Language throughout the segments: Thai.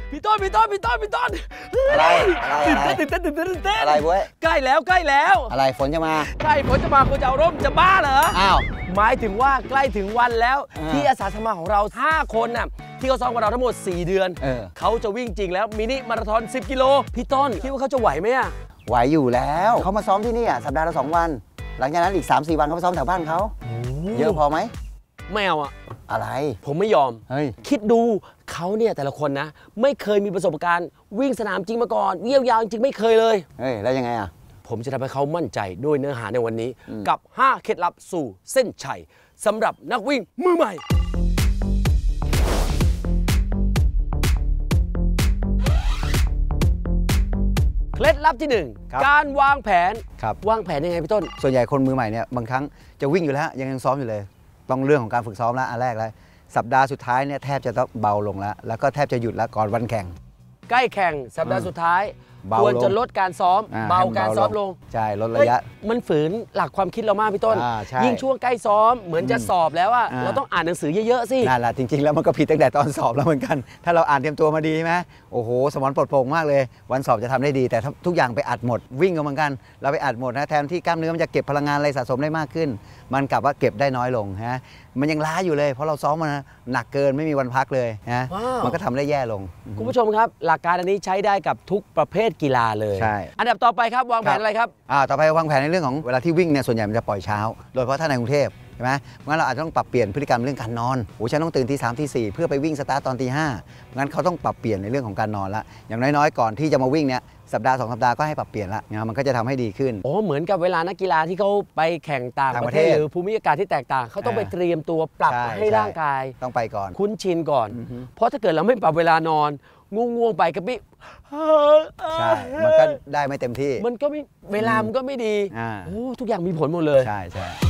พี่ต้นอะไรตื่นเต้นอะไรบ้ยใกล้แล้วอะไรฝนจะมาใกล้ฝนจะมาคุณจะเอาร่มจะบ้าเหรออ้าวหมายถึงว่าใกล้ถึงวันแล้วที่อาสาสมัครของเรา5คนน่ะที่เขาซ้อมกับเราทั้งหมด4เดือนเขาจะวิ่งจริงแล้วมินิมาราธอน10 กิโลพี่ต้นคิดว่าเขาจะไหวไหมอะไหวอยู่แล้วเขามาซ้อมที่นี่สัปดาห์ละ2 วันหลังจากนั้นอีก 3-4 วันเขาไปซ้อมแถวบ้านเขาเยอะพอไหมไม่เอาอะอะไรผมไม่ยอมคิดดูเขาเนี่ยแต่ละคนนะไม่เคยมีประสบการณ์วิ่งสนามจริงมาก่อนเยี่ยวยาวจริงไม่เคยเลยแล้วยังไงอะผมจะทำให้เขามั่นใจด้วยเนื้อหาในวันนี้กับ5เคล็ดลับสู่เส้นชัยสำหรับนักวิ่งมือใหม่เคล็ดลับที่1การวางแผนวางแผนยังไงพี่ต้นส่วนใหญ่คนมือใหม่เนี่ยบางครั้งจะวิ่งอยู่แล้วยังซ้อมอยู่เลยต้องเรื่องของการฝึกซ้อมแล้วอันแรกเลยสัปดาห์สุดท้ายเนี่ยแทบจะต้องเบาลงแล้วก็แทบจะหยุดแล้วก่อนวันแข่งใกล้แข่งสัปดาห์สุดท้ายควรจะลดการซ้อมเบาการซ้อมลงใช่ลดระยะมันฝืนหลักความคิดเรามากพี่ต้นยิ่งช่วงใกล้ซ้อมเหมือนจะสอบแล้วเราต้องอ่านหนังสือเยอะๆสินั่นแหละจริงๆแล้วมันก็ผิดตั้งแต่ตอนสอบแล้วเหมือนกันถ้าเราอ่านเตรียมตัวมาดีใช่ไหมโอ้โหสมองปลอดโปร่งมากเลยวันสอบจะทำได้ดีแต่ทุกอย่างไปอัดหมดวิ่งก็เหมือนกันเราไปอัดหมดนะแทนที่กล้ามเนื้อมันจะเก็บพลังงานอะไรสะสมได้มากขึ้นมันกลับว่าเก็บได้น้อยลงฮะมันยังล้าอยู่เลยเพราะเราซ้อมมาหนักเกินไม่มีวันพักเลยนะมันก็ทำได้แย่ลงคุณผู้ชมครับหลักการอันนี้ใช้ได้กับทุกประเภทกีฬาเลยใช่อันดับต่อไปครับวางแผนอะไรครับต่อไปวางแผนในเรื่องของเวลาที่วิ่งเนี่ยส่วนใหญ่มันจะปล่อยเช้าโดยเฉพาะถ้าในกรุงเทพใช่ไหมงั้นเราอาจจะต้องปรับเปลี่ยนพฤติกรรมเรื่องการนอนฉันต้องตื่นตี 3 ตี 4เพื่อไปวิ่งสตาร์ตตอนตี 5งั้นเขาต้องปรับเปลี่ยนในเรื่องของการนอนละอย่างน้อยๆก่อนที่จะมาวิ่งเนี่ยสัปดาห์2 สัปดาห์ก็ให้ปรับเปลี่ยนละมันก็จะทำให้ดีขึ้นเหมือนกับเวลานักกีฬาที่เขาไปแข่งต่างประเทศหรือภูมิอากาศที่แตกต่างเขาต้องไปเตรียมตัวปรับให้ร่างกายต้องไปก่อนคุ้นชินก่อนเพราะถ้าเกิดเราไม่ปรับเวลานอนง่วงไปกระปิใช่มันก็ได้ไม่เต็มที่มันก็ไม่เวลามันก็ไม่ดีทุกอย่างมีผลหมดเลยใช่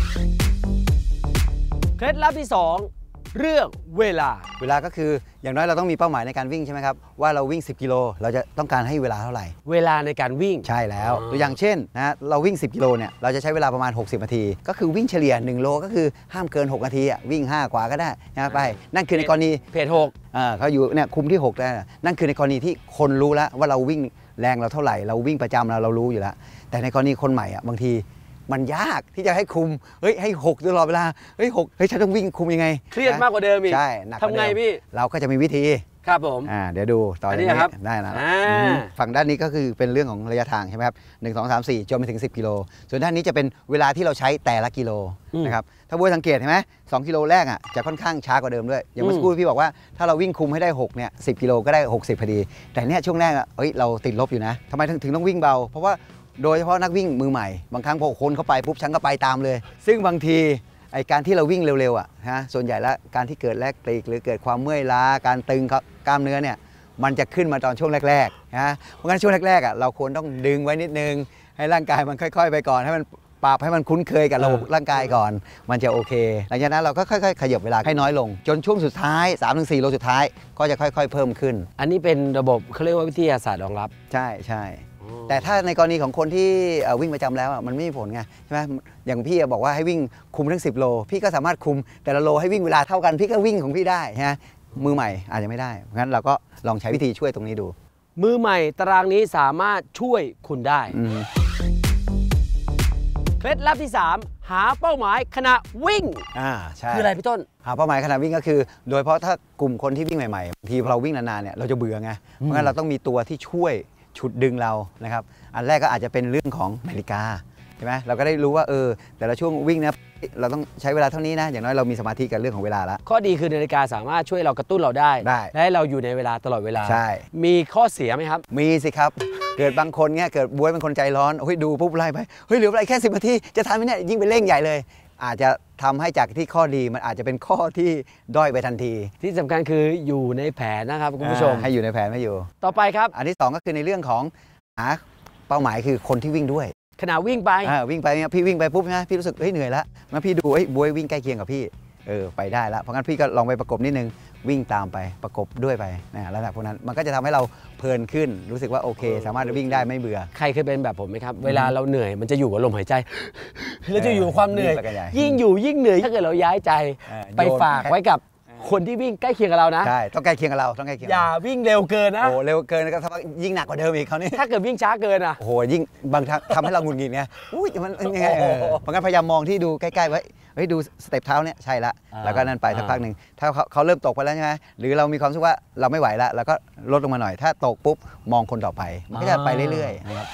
เคล็ดลับที่2เรื่องเวลาก็คืออย่างน้อยเราต้องมีเป้าหมายในการวิ่งใช่ไหมครับว่าเราวิ่ง10 กิโลเราจะต้องการให้เวลาเท่าไหร่เวลาในการวิ่งใช่แล้วตัวอย่างเช่นนะเราวิ่ง10 กิโลเนี่ยเราจะใช้เวลาประมาณ60 นาทีก็คือวิ่งเฉลี่ย1 โลก็คือห้ามเกิน6 นาทีวิ่ง5 กว่าก็ได้นะไปนั่นคือในกรณีเพจ6 เขาอยู่เนี่ยคุมที่6ได้นั่นคือในกรณีที่คนรู้แล้วว่าเราวิ่งแรงเราเท่าไหร่เราวิ่งประจำเรารู้อยู่แล้วแต่ในกรณีคนใหม่บางทีมันยากที่จะให้คุมให้6ตลอดเวลา6ฉันต้องวิ่งคุมยังไงเครียดมากกว่าเดิมอีกใช่หนักทำไงพี่เราก็จะมีวิธีครับผมเดี๋ยวดูต่อจากนี้ได้นะฝั่งด้านนี้ก็คือเป็นเรื่องของระยะทางใช่ไหมครับ1 2 3 4จนไปถึง10 กิโลส่วนด้านนี้จะเป็นเวลาที่เราใช้แต่ละกิโลนะครับถ้าบัวสังเกตเห็นไหม2 กิโลแรกจะค่อนข้างช้ากว่าเดิมด้วยอย่างเมื่อสักครู่พี่บอกว่าถ้าเราวิ่งคุมให้ได้6เนี่ย10 กิโลก็ได้60พอดีแต่เนี่ยช่วงแรกเราติดลบอยู่นะทำไมถึงต้องวิ่งเบาเพราะว่าโดยเฉพาะนักวิ่งมือใหม่บางครั้งพอคนเข้าไปปุ๊บฉันก็ไปตามเลยซึ่งบางทีการที่เราวิ่งเร็วๆส่วนใหญ่แล้วการที่เกิดแลคติกหรือเกิดความเมื่อยล้าการตึงกล้ามเนื้อเนี่ยมันจะขึ้นมาตอนช่วงแรกๆเพราะงั้นช่วงแรกๆเราควรต้องดึงไว้นิดนึงให้ร่างกายมันค่อยๆไปก่อนให้มันปรับให้มันคุ้นเคยกับระบบร่างกายก่อนมันจะโอเคหลังจากนั้นเราก็ค่อยๆขยับเวลาให้น้อยลงจนช่วงสุดท้าย 3-4 โลสุดท้ายก็จะค่อยๆเพิ่มขึ้นอันนี้เป็นระบบเขาเรียกว่าวิทยาศาสตร์รองรับใช่แต่ถ้าในกรณีของคนที่วิ่งประจำแล้วมันไม่มีผลไงใช่ไหมอย่างพี่บอกว่าให้วิ่งคุมทั้ง10 โลพี่ก็สามารถคุมแต่ละโลให้วิ่งเวลาเท่ากันพี่ก็วิ่งของพี่ได้ฮะมือใหม่อาจจะไม่ได้งั้นเราก็ลองใช้วิธีช่วยตรงนี้ดูมือใหม่ตารางนี้สามารถช่วยคุณได้เคล็ดลับที่3หาเป้าหมายขณะวิ่งใช่คืออะไรพี่ต้นหาเป้าหมายขณะวิ่งก็คือโดยเฉพาะถ้ากลุ่มคนที่วิ่งใหม่ๆบางทีพอเราวิ่งนานๆเนี่ยเราจะเบื่อไงเพราะงั้นเราต้องมีตัวที่ช่วยฉุดดึงเรานะครับอันแรกก็อาจจะเป็นเรื่องของนาฬิกาใช่ไหมเราก็ได้รู้ว่าแต่ละช่วงวิ่งนะเราต้องใช้เวลาเท่านี้นะอย่างน้อยเรามีสมาธิกับเรื่องของเวลาแล้วข้อดีคือนาฬิกาสามารถช่วยเรากระตุ้นเราได้และให้เราอยู่ในเวลาตลอดเวลาใช่มีข้อเสียไหมครับมีสิครับเกิดบางคนเกิดบ๊วยเป็นคนใจร้อนดูปุ๊บไล่ไปเหลืออะไรแค่10 นาทีจะทันไหมเนี่ยยิ่งไปเร่งใหญ่เลยอาจจะทำให้จากที่ข้อดีมันอาจจะเป็นข้อที่ด้อยไปทันทีที่สำคัญคืออยู่ในแผนนะครับคุณผู้ชมให้อยู่ในแผนไม่อยู่ต่อไปครับอันที่2ก็คือในเรื่องของหาเป้าหมายคือคนที่วิ่งด้วยขณะวิ่งไปเนี่ยพี่วิ่งไปปุ๊บนะพี่รู้สึกเหนื่อยแล้วงั้นพี่ดูบ๊วยวิ่งใกล้เคียงกับพี่ไปได้แล้วเพราะงั้นพี่ก็ลองไปประกบนิดนึงวิ่งตามไปประกบด้วยไปแล้วพวกนั้นมันก็จะทำให้เราเพลินขึ้นรู้สึกว่าโอเคสามารถวิ่งได้ไม่เบื่อใครเคยเป็นแบบผมไหมครับเวลาเราเหนื่อยมันจะอยู่กับลมหายใจเราจะอยู่กับความเหนื่อยยิ่งอยู่ยิ่งเหนื่อยถ้าเกิดเราย้ายใจไปฝากไว้กับคนที่วิ่งใกล้เคียงกับเรานะใช่ต้องใกล้เคียงกับเราต้องใกล้เคียงอย่าวิ่งเร็วเกินนะโอ้เร็วเกินก็ยิ่งหนักกว่าเดิมอีกเขานี่ถ้าเกิดวิ่งช้าเกินอ่ะโอ้โหยิ่งบางทำให้เราหงุดหงิดไงอุ้ยมันยังไงเพราะงั้นพยายามมองที่ดูใกล้ๆไว้เฮ้ยดูสเต็ปเท้าเนี่ยใช่ละแล้วก็นั่นไปสักพักหนึ่งถ้าเขาเริ่มตกไปแล้วใช่ไหมหรือเรามีความรู้สึกว่าเราไม่ไหวแล้วเราก็ลดลงมาหน่อยถ้าตกปุ๊บมองคนต่อไปมันก็จะไปเรื่อยๆนะครับ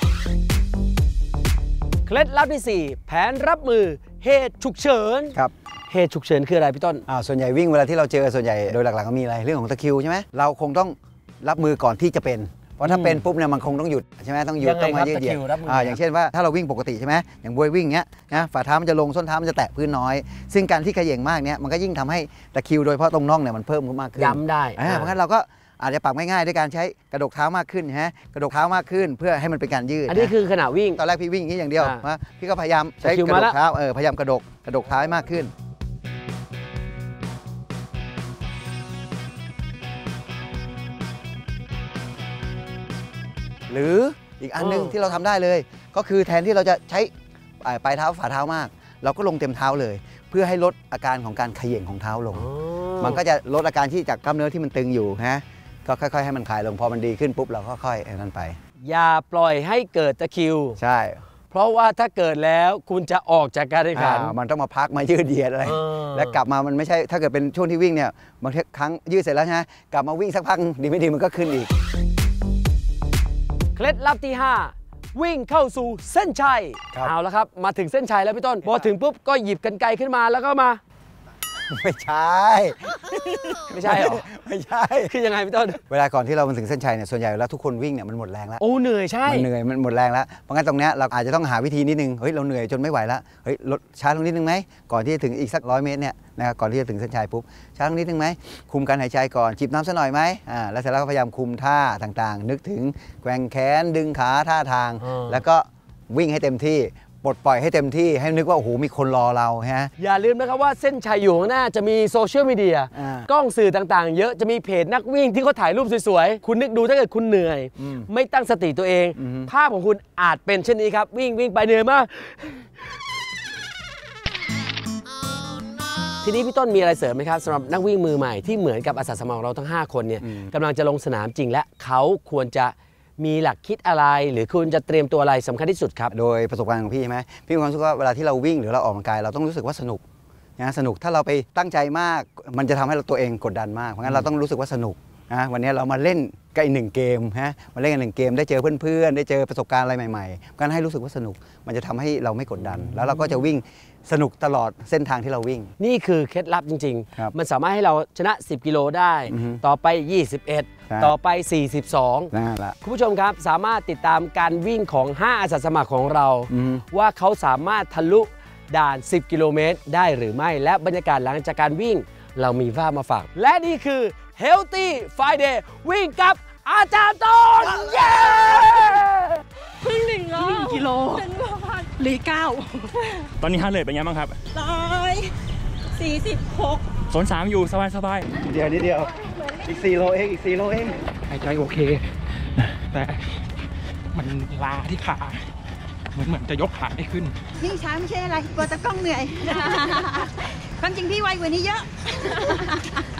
เคล็ดลับที่4แผนรับมือเหตุฉุกเฉินครับเหตุฉุกเฉินคืออะไรพี่ต้นส่วนใหญ่วิ่งเวลาที่เราเจอส่วนใหญ่โดยหลักๆก็มีอะไรเรื่องของตะคริวใช่ไหมเราคงต้องรับมือก่อนที่จะเป็นเพราะถ้าเป็นปุ๊บเนี่ยมันคงต้องหยุดใช่ไหมต้องหยุดต้องมายืดเหยียดอย่างเช่นว่าถ้าเราวิ่งปกติใช่ไหมอย่างบวยวิ่งเงี้ยนะฝ่าเท้ามันจะลงส้นเท้ามันจะแตะพื้นน้อยซึ่งการที่เขย่งมากเนี่ยมันก็ยิ่งทำให้ตะคริวโดยเฉพาะตรงน่องเนี่ยมันเพิ่มขึ้นมากขึ้นย้ำได้เพราะงั้นเราก็อาจจะปรับง่ายๆด้วยการใช้กระดกเท้ามากขึ้นฮะกระดกเท้ามากขึ้นเพื่อให้มันเป็นการยืดอันนี้คือขณะวิ่งตอนแรกพี่วิ่งอย่างนี้อย่างเดียวนะพี่ก็พยายามใช้กระดกเท้าพยายามกระดกเท้ามากขึ้นหรืออีกอันนึงที่เราทำได้เลยก็คือแทนที่เราจะใช้ปลายเท้าฝ่าเท้ามากเราก็ลงเต็มเท้าเลยเพื่อให้ลดอาการของการเขย่งของเท้าลงมันก็จะลดอาการที่จากกล้ามเนื้อที่มันตึงอยู่ฮะก็ค่อยๆให้มันคลายลงพอมันดีขึ้นปุ๊บเราก็ค่อยๆนั่นไปอย่าปล่อยให้เกิดตะคริวใช่เพราะว่าถ้าเกิดแล้วคุณจะออกจากการแข่งขันมันต้องมาพักมายืดเหยียดอะไรแล้วกลับมามันไม่ใช่ถ้าเกิดเป็นช่วงที่วิ่งเนี่ยบางครั้งยืดเสร็จแล้วใช่ไหมกลับมาวิ่งสักพักดีไม่ดีมันก็ขึ้นอีกเคล็ดลับที่5วิ่งเข้าสู่เส้นชัยเอาละครับมาถึงเส้นชัยแล้วพี่ต้นพอถึงปุ๊บก็หยิบกรรไกรขึ้นมาแล้วก็มาไม่ใช่ไม่ใช่หรอไม่ใช่คือยังไงพี่ต้นเวลาก่อนที่เรามาถึงเส้นชัยเนี่ยส่วนใหญ่แล้วทุกคนวิ่งเนี่ยมันหมดแรงแล้วโอ้เหนื่อยใช่มันเหนื่อยมันหมดแรงแล้วเพราะงั้นตรงเนี้ยเราอาจจะต้องหาวิธีนิดนึงเฮ้ยเราเหนื่อยจนไม่ไหวแล้วเฮ้ยลดช้าลงนิดนึงไหมก่อนที่จะถึงอีกสัก100 เมตรเนี่ยนะครับก่อนที่จะถึงเส้นชัยปุ๊บช้าลงนิดนึงไหมคุมการหายใจก่อนจิบน้ำสักหน่อยไหมแล้วเสร็จแล้วก็พยายามคุมท่าต่างๆนึกถึงแกว่งแขนดึงขาท่าทางแล้วก็วิ่งให้เต็มที่ปลดปล่อยให้เต็มที่ให้นึกว่าโอ้โหมีคนรอเราฮะอย่าลืมนะครับว่าเส้นชัยอยู่ข้างหน้าจะมีโซเชียลมีเดียกล้องสื่อต่างๆเยอะจะมีเพจนักวิ่งที่เขาถ่ายรูปสวยๆคุณนึกดูถ้าเกิดคุณเหนื่อยไม่ตั้งสติตัวเองภาพของคุณอาจเป็นเช่นนี้ครับวิ่งไปเหนื่อยมากทีนี้พี่ต้นมีอะไรเสริมไหมครับสำหรับนักวิ่งมือใหม่ที่เหมือนกับอาสาสมัครเราทั้ง5 คนเนี่ยกำลังจะลงสนามจริงและเขาควรจะมีหลักคิดอะไรหรือคุณจะเตรียมตัวอะไรสำคัญที่สุดครับโดยประสบการณ์ของพี่ใช่ไหมพี่มีความรู้สึกว่าเวลาที่เราวิ่งหรือเราออกกำลังกายเราต้องรู้สึกว่าสนุกนะสนุกถ้าเราไปตั้งใจมากมันจะทำให้เราตัวเองกดดันมากเพราะงั้นเราต้องรู้สึกว่าสนุกนะวันนี้เรามาเล่นกันอีก1 เกมฮะมาเล่นกัน1 เกมได้เจอเพื่อนๆได้เจอประสบการณ์อะไรใหม่ๆการให้รู้สึกว่าสนุกมันจะทำให้เราไม่กดดันแล้วเราก็จะวิ่งสนุกตลอดเส้นทางที่เราวิ่งนี่คือเคล็ดลับจริงๆมันสามารถให้เราชนะ10 กิโลได้ต่อไป21ต่อไป42 นั่นแหละคุณผู้ชมครับสามารถติดตามการวิ่งของ5อาสาสมัครของเราว่าเขาสามารถทะลุด่าน10 กิโลเมตรได้หรือไม่และบรรยากาศหลังจากการวิ่งเรามีภาพมาฝากและนี่คือ Healthy Friday วิ่งกับอาจารย์ต้นเย้เพิ่ง1 กิโลหรือ9 ตอนนี้ฮาร์ทเรทเป็นไงบ้างครับ 146 โซน3อยู่สบายเดียวอีก4 โลเองหายใจโอเคแต่มันลาที่ขาเหมือนจะยกขาไม่ขึ้นยิ่งช้าไม่ใช่อะไรกลัวตะกล้องเหนื่อยความจริงพี่ไวกว่านี้เยอะ